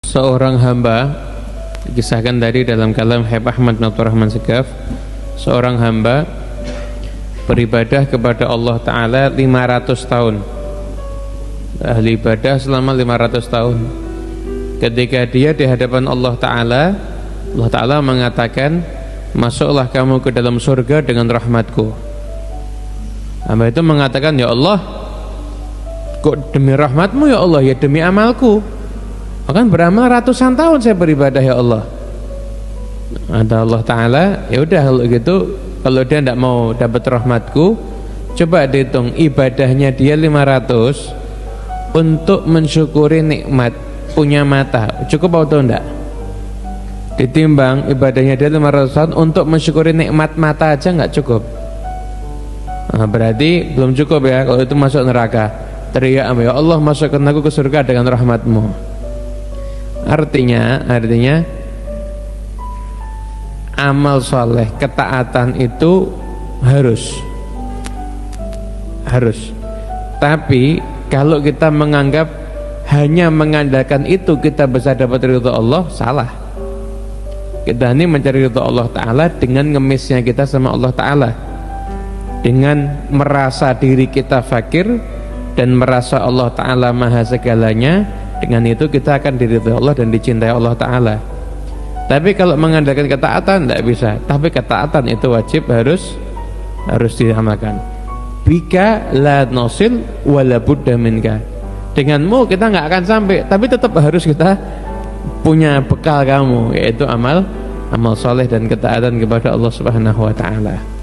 Seorang hamba, dikisahkan tadi dalam kalam Habib Ahmad bin Abdul Rahman Segaf, seorang hamba beribadah kepada Allah Ta'ala 500 tahun, ahli ibadah selama 500 tahun. Ketika dia di hadapan Allah Ta'ala mengatakan, masuklah kamu ke dalam surga dengan rahmatku. Hamba itu mengatakan, ya Allah, kok demi rahmatmu ya Allah? Ya demi amalku, akan beramal ratusan tahun saya beribadah ya Allah. Ada Allah Ta'ala, ya udah kalau gitu, kalau dia tidak mau dapat rahmatku, coba dihitung ibadahnya dia 500 untuk mensyukuri nikmat punya mata, cukup atau enggak? Ditimbang ibadahnya dia 500 tahun untuk mensyukuri nikmat mata aja nggak cukup. Nah, berarti belum cukup ya kalau itu masuk neraka. Teriak, ya Allah masukkan aku ke surga dengan rahmatmu. Artinya amal soleh, ketaatan itu harus. Tapi kalau kita menganggap hanya mengandalkan itu kita bisa dapat ridho Allah, salah. Kita ini mencari ridho Allah Ta'ala dengan ngemisnya kita sama Allah Ta'ala, dengan merasa diri kita fakir dan merasa Allah Ta'ala maha segalanya. Dengan itu kita akan diridhoi Allah dan dicintai Allah Ta'ala. Tapi kalau mengandalkan ketaatan tidak bisa. Tapi ketaatan itu wajib, harus diamalkan. Bika la nosil wala budda minka. Denganmu kita nggak akan sampai, tapi tetap harus kita punya bekal kamu, yaitu amal soleh dan ketaatan kepada Allah Subhanahu wa Ta'ala.